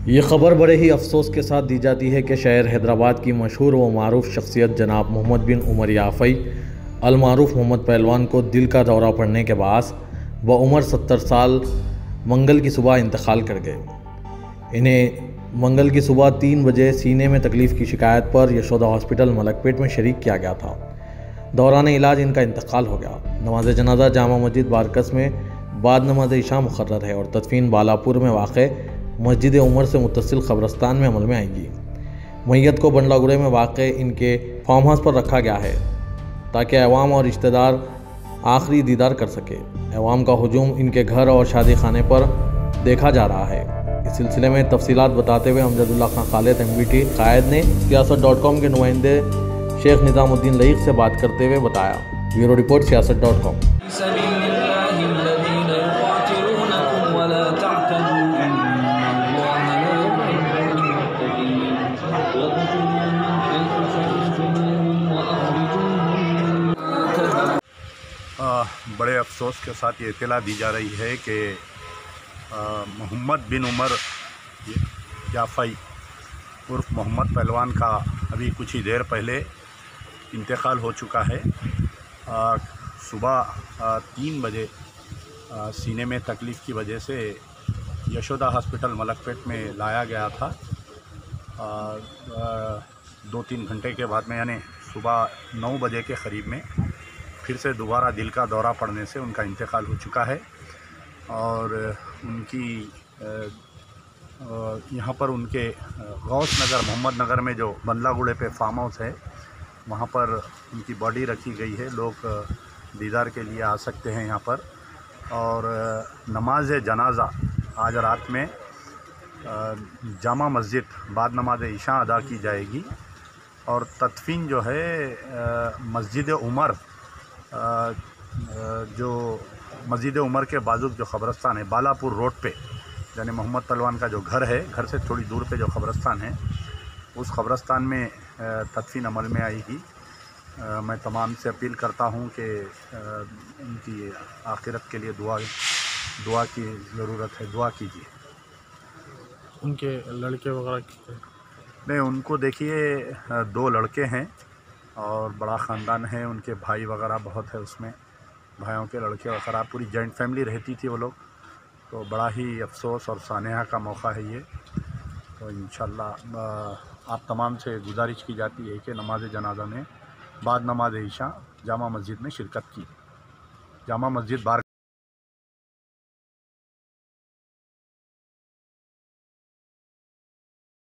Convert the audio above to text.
یہ خبر بڑے ہی افسوس کے ساتھ دی جاتی ہے کہ شہر حیدرآباد کی مشہور و معروف شخصیت جناب محمد بن عمر یافئی المعروف محمد پہلوان کو دل کا دورہ پڑنے کے باعث بعمر 70 سال منگل کی صبح انتقال کر گئے۔ انہیں منگل کی صبح 3 بجے سینے میں تکلیف کی شکایت پر یشودا ہاسپٹل ملکپیٹ میں شریک کیا گیا تھا۔ دوران علاج ان کا انتقال ہو گیا۔ نماز جنازہ جامع مسجد بارکس میں بعد نماز عشاء مقرر ہے اور تدفین بالاپور میں واقع مسجد عمر سے متصل قبرستان میں عمل میں آئے گی۔ میت کو بنڈلا گڑے میں واقع ان کے فارم ہاؤس پر رکھا گیا ہے تاکہ عوام اور رشتہ دار آخری دیدار کر سکے۔ عوام کا ہجوم ان کے گھر اور شادی خانے پر دیکھا جا رہا ہے۔ اس سلسلے میں تفصیلات بتاتے ہوئے امجداللہ خان خالد MBT قائد نے سیاست.com کے نمائندے شیخ نظام الدین لعیق سے بات کرتے ہوئے بتایا۔ بیورو رپورٹ سیاست.com۔ بڑے افسوس کے ساتھ یہ اطلاع دی جا رہی ہے کہ محمد بن عمر یافئی عرف محمد پہلوان کا ابھی کچھ ہی دیر پہلے انتقال ہو چکا ہے۔ صبح 3 بجے سینے میں تکلیف کی وجہ سے یشودا ہاسپٹل ملکپیٹ میں لایا گیا تھا۔ 2-3 گھنٹے کے بعد میں یعنی صبح 9 بجے کے قریب میں پھر سے دوبارہ دل کا دورہ پڑنے سے ان کا انتقال ہو چکا ہے، اور ان کی یہاں پر ان کے غوث نگر محمد نگر میں جو بنڈلا گڑے پہ فارم ہاؤس ہے وہاں پر ان کی باڈی رکھی گئی ہے۔ لوگ دیدار کے لیے آ سکتے ہیں یہاں پر، اور نماز جنازہ آج رات میں جامع مسجد بعد نماز عشاء ادا کی جائے گی، اور تدفین جو ہے مسجد عمر جو مسجد عمر کے بازو جو قبرستان ہے بالاپور روڈ پہ، یعنی محمد پہلوان کا جو گھر ہے، گھر سے تھوڑی دور پہ جو قبرستان ہے اس قبرستان میں تدفین عمل میں آئے گی۔ میں تمام سے اپیل کرتا ہوں کہ ان کی آخرت کے لیے دعا کی ضرورت ہے، دعا کیجیے۔ ان کے لڑکے وغیرہ نہیں، ان کو دیکھیے 2 لڑکے ہیں اور بڑا خاندان ہے، ان کے بھائی وغیرہ بہت ہے، اس میں بھائیوں کے لڑکے وغیرہ پوری جوائنٹ فیملی رہتی تھی وہ لوگ، تو بڑا ہی افسوس اور سانحہ کا موقع ہے یہ۔ تو انشاءاللہ آپ تمام سے گزارش کی جاتی ہے کہ نماز جنازہ میں بعد نماز عشاء جامع مسجد میں شرکت کی۔ جامع مسجد